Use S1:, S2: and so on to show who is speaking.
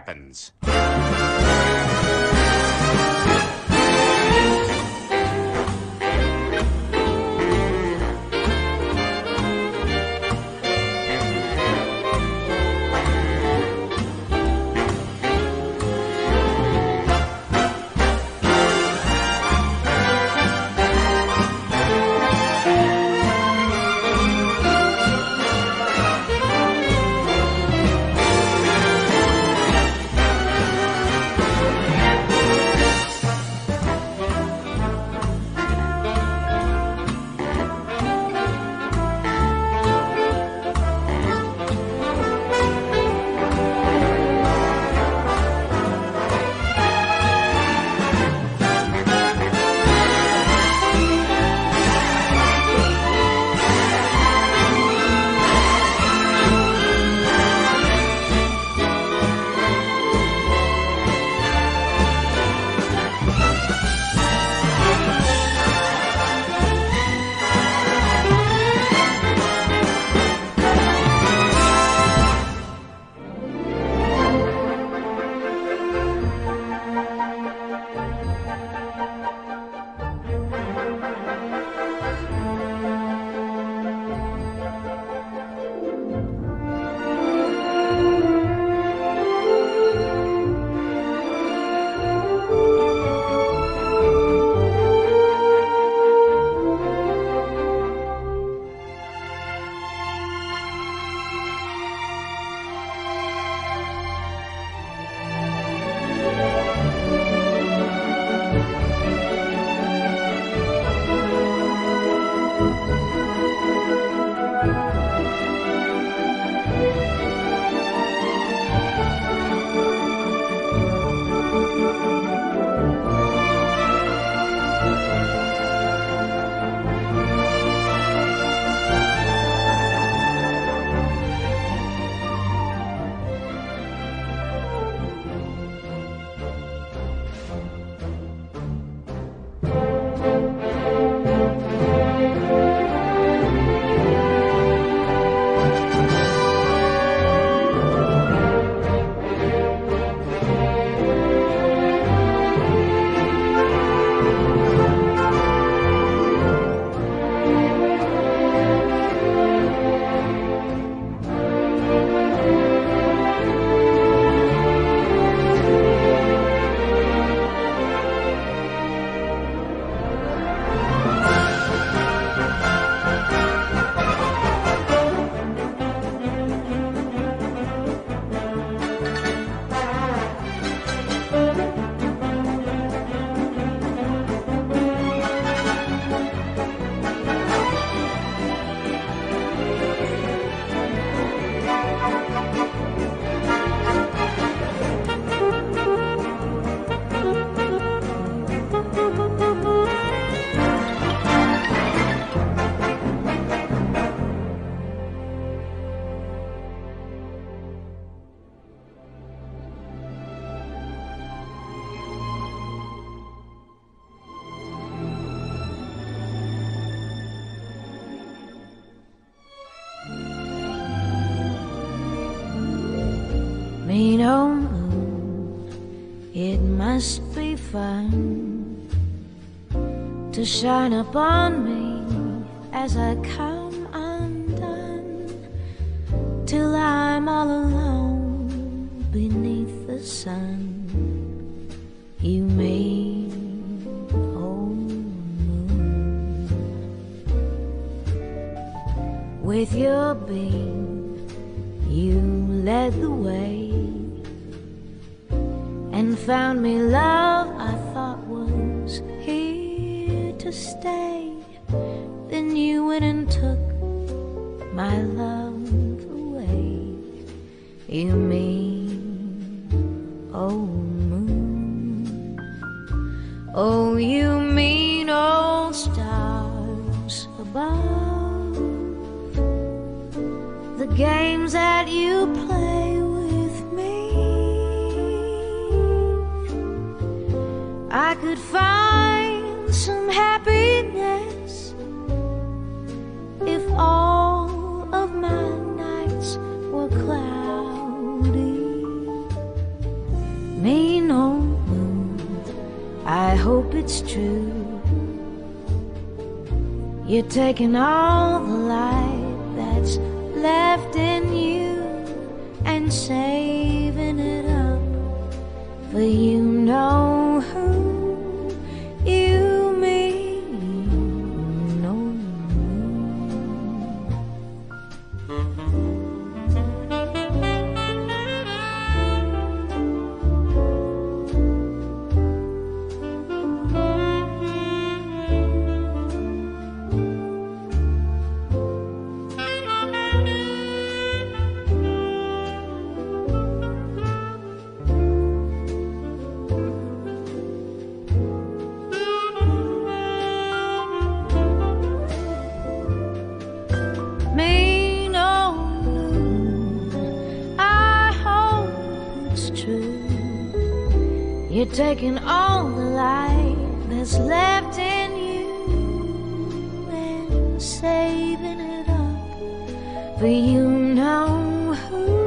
S1: happens.
S2: Mean old moon, it must be fun to shine upon me as I come undone, till I'm all alone beneath the sun. You mean old moon, with your beam you led the way and found me love I thought was here to stay. Then you went and took my love away. You mean old moon, oh you mean old stars above, the games that you play with me. I could find some happiness if all of my nights were cloudy. mean old moon, I hope it's true. You're taking all the light that's left in you and saving it up for you know who. You mean no You're taking all the light that's left in you and saving it up for you know who.